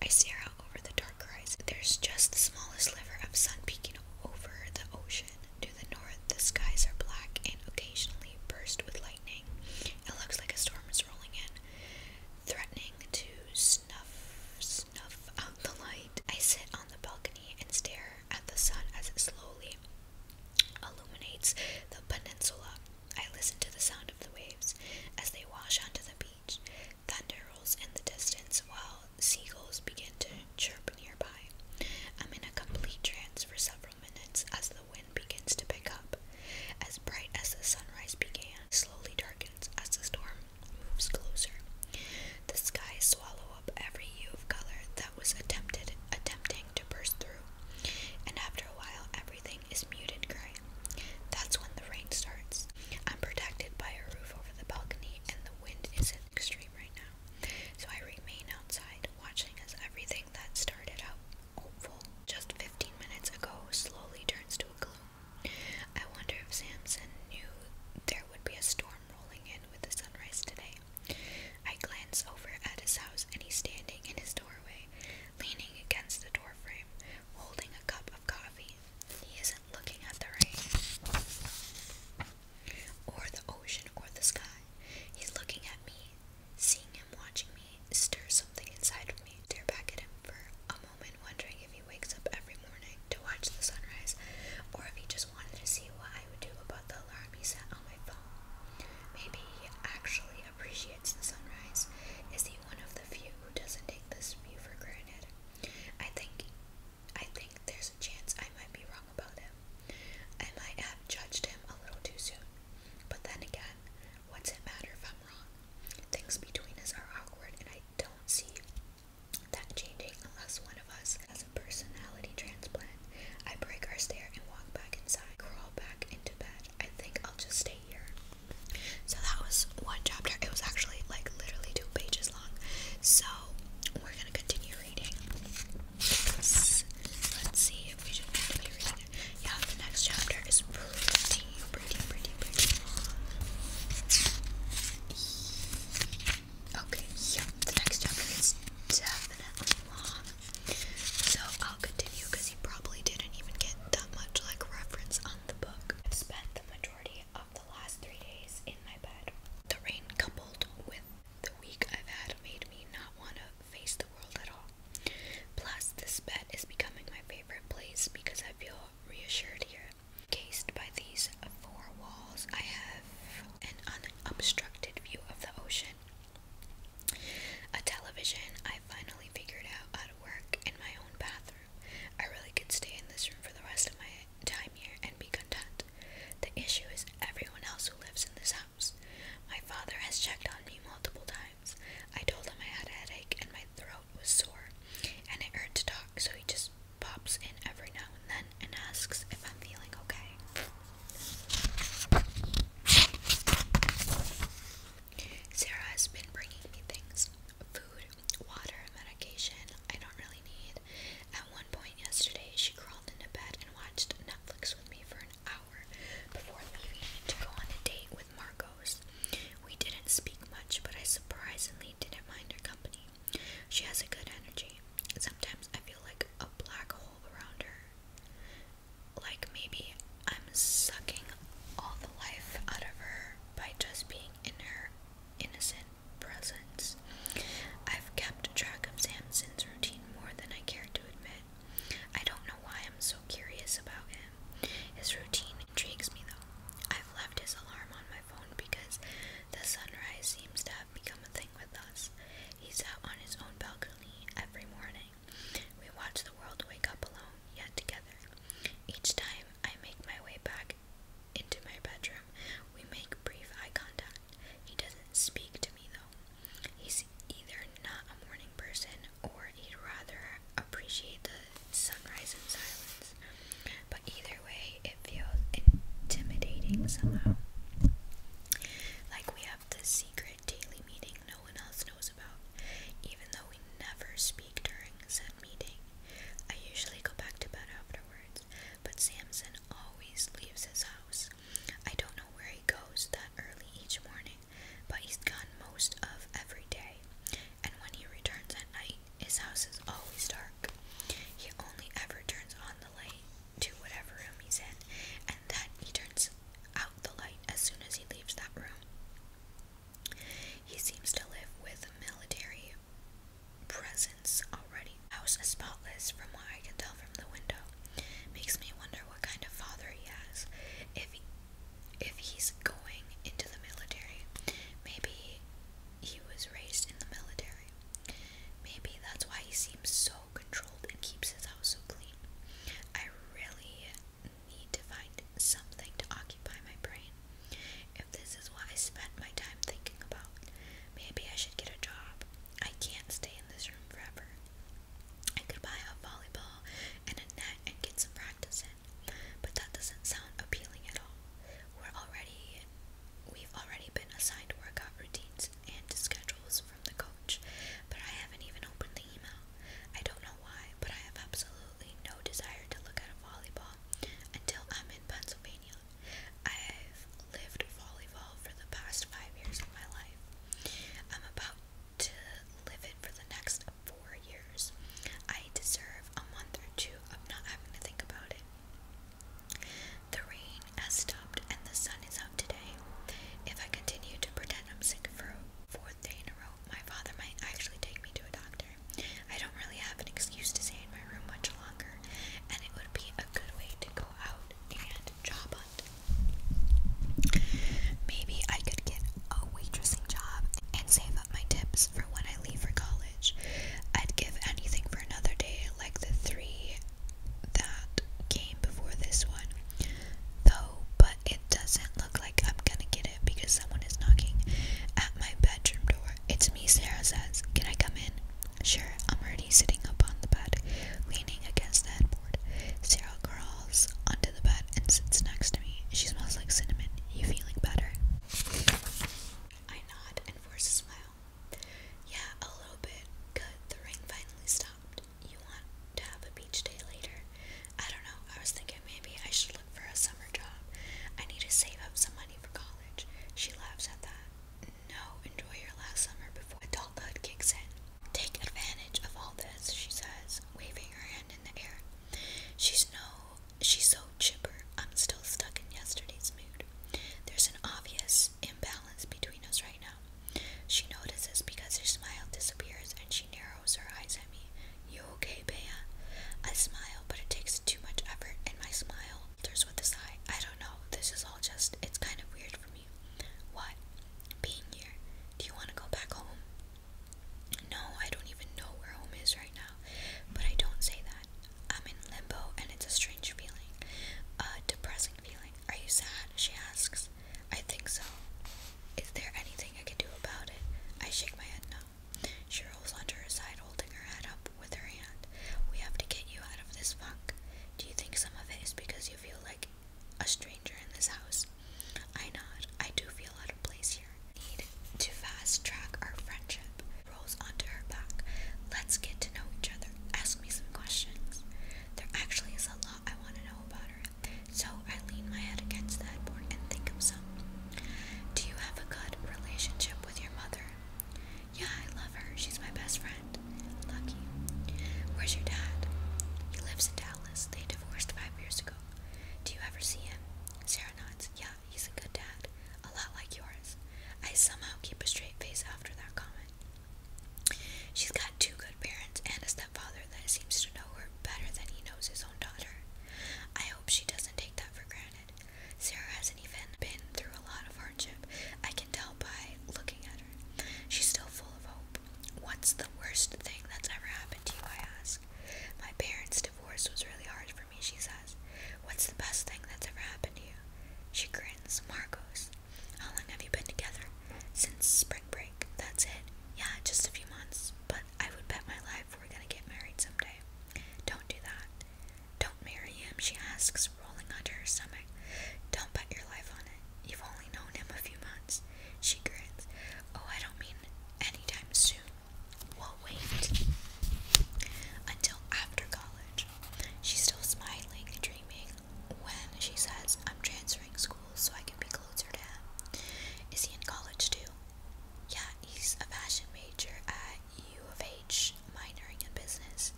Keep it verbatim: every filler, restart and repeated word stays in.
I stare out over the dark horizon. There's just the smallest sliver of sun peeking over the ocean. To the north, the skies are black and occasionally burst with lightning. It looks like a storm is rolling in, threatening to snuff, snuff out the light. I sit on the balcony and stare at the sun as it slowly illuminates the peninsula. I listen to the sound of the waves as they wash onto the beach. Thunder rolls in the distance while seagulls begin to chirp nearby. I'm in a complete trance for several minutes as the wind begins to pick up. As bright as the sunrise began, slowly darkens as the storm moves closer. The skies swallow up every hue of color that was attempted attempting to burst through, and after a while everything is muted gray. That's when the rain starts. I'm protected by a roof over the balcony, and the wind isn't extreme right now, so I remain outside, watching as everything that started out hopeful just fifteen minutes ago slowly turns to a gloom. I wonder if Samson knew there would be a storm rolling in with the sunrise today. I glance over at his house, and he's standing in his doorway, leaning against the doorframe, holding a cup of coffee. He isn't looking at the rain, or the ocean, or the sky. He's looking at me. Seeing him watching me stir something inside of me. Stare back at him for a moment, wondering if he wakes up every morning to watch the sunrise, or if he just wanted to see what I would do about the alarm he set on my phone. Maybe he actually appreciates the sunrise. Is he one of the few who doesn't take this view for granted? I think, I think there's a chance I might be wrong about him. I might have judged him a little too soon. But then again, what's it matter if I'm wrong? Things between us are awkward, and I don't see that changing unless one of us has a personality transplant. I break our stare and walk back inside, crawl back into bed. I think I'll just stay here. So that was one chapter. It was actually like literally two pages long. So we're gonna continue reading. Let's, let's see if we should continue reading it. Yeah, the next chapter is pretty, pretty, pretty, pretty long. Okay, yeah, the next chapter is definitely long. So I'll continue because you probably didn't even get that much like reference on the book. I've spent the majority of the last three days in my bed. The rain coupled with the week I've had made me not want to face the world at all. Plus, this bed is becoming my favorite place because I feel reassured here. Cased by these four walls, I have an unobstructed view of the ocean. A television I finally figured out how to work in my own bathroom. I really could stay in this room for the rest of my time here and be content. The issue is everyone else who lives in this house. My father has checked on me multiple times. I told him I had a headache and my throat was sore, and it hurt to talk, so he just pops in every now and then and asks if I'm feeling okay. Sarah has been bringing me things. Food, water, medication I don't really need. At one point yesterday, she crawled into bed and watched Netflix with me for an hour before leaving to go on a date with Marcos. We didn't speak much, but I surprisingly didn't mind her company. She has a good energy. Sometimes I feel like a black hole around her. Like maybe I'm sucking all the life out of her by just being in her innocent presence. I've kept track of Samson's routine more than I care to admit. I don't know why I'm so curious about him. His routine intrigues me though. I've left his alarm on my phone because the sunrise seems to have become a thing with us. He's out on his own balcony every morning. We watch the world wake up alone, yet together. Each time I make my way back into my bedroom, we make brief eye contact. He doesn't speak to me though. He's either not a morning person or he'd rather appreciate the sunrise in silence. But either way, it feels intimidating somehow. Like we have this secret daily meeting no one else knows about, even though we never speak during said meeting. I usually go back to bed afterwards, but Samson always leaves his house. I don't know where he goes that early each morning, but he's gone most of every day, and when he returns at night, his house is always house is spotless from what I can tell from the window. Makes me wonder what kind of father he has. If he, if he's going into the military, maybe he was raised in the military. Maybe that's why he seems so controlled and keeps his house so clean. I really need to find something to occupy my brain. If this is what I spent my time thinking about, maybe I should get a job. I can't stay in this room forever. I could buy a volleyball and a net and get some practice in, but that doesn't sound appealing at all. We're already, we've already been assigned workout routines and schedules from the coach, but I haven't even opened the email. I don't know why, but I have absolutely no desire to look at a volleyball until I'm in Pennsylvania. I've lived volleyball for the past five years of my life. I'm about to live it for the next four years. I deserve a month or two of not having to think about it. The rain has stopped and the sun is out today. If I continue to pretend I'm sick for a fourth day in a row, my father might actually take me to a doctor. I don't really have an excuse to stay in my room much longer, and it would be a good way to go out and job hunt. Maybe I could get a waitressing job and save up my tips for when I leave for college. I'd give anything for another day like the three that came before this one, though, but it doesn't look like I'm gonna get it because someone is knocking at my bedroom door. It's me, Sarah says. Can I come in? Sure. I'm already sitting up on the bed, leaning against the headboard. Sarah crawls onto the bed and sits next to me. She smells like cinnamon. You feeling better? I nod and force a smile. Yeah, a little bit. Good. The rain finally stopped. You want to have a beach day later? I don't know. I was thinking maybe I should look for a summer job. I need to save up some money for college. She laughs at that. No, enjoy your last summer before adulthood kicks in. Take advantage of all this, she says, waving her hand in the air. She's no, she's so chipper. I'm still stuck in yesterday's mood. There's an obvious imbalance between us right now. She notices because her smile disappears and she narrows her eyes at me. You okay, Bea? I smile, but it takes too much effort, and my smile alters with a sigh. I don't know. This is all just, it's kind of weird for me. What? Being here. Do you want to go back home? No, I don't even know where home is right now, but I don't say that. I'm in limbo, and it's a strange feeling. A depressing feeling. Are you sad? She asks. I think so. Is there anything I can do about it? I shake my head no. She rolls onto her side, holding her head up with her hand. We have to get you out of this funk. Do you think some of it is because you feel like a stranger in this house? I nod. I do feel out of place here. Need to fast track our friendship. Rolls onto her back. Let's get to know each other. Ask me some questions. There actually is a lot I want to know about her, so I lean my head against the headboard and think of some. Do you have a good relationship with your mother? Yeah, I love her. She's my best friend. Lucky. Where's your dad? He lives in Dallas. They divorced five years ago. Do you ever see him? Sarah nods. Yeah, he's a good dad. A lot like yours. I somehow keep a straight face after that comment. She's got two good parents and a stepfather that seems to know her better than he knows his own daughter. I hope she doesn't take that for granted. Sarah hasn't even been through a lot of hardship. I can tell by looking at her. She's still full of hope. What's the worst thing that's ever happened to you? I ask. My parents' divorce was really hard for me, she says. What's the best thing that's ever happened to you? She grins. Marcos. How long have you been together? Since spring break. That's it. Yeah, just a few months. But I would bet my life we're gonna get married someday. Don't do that. Don't marry him, she asks,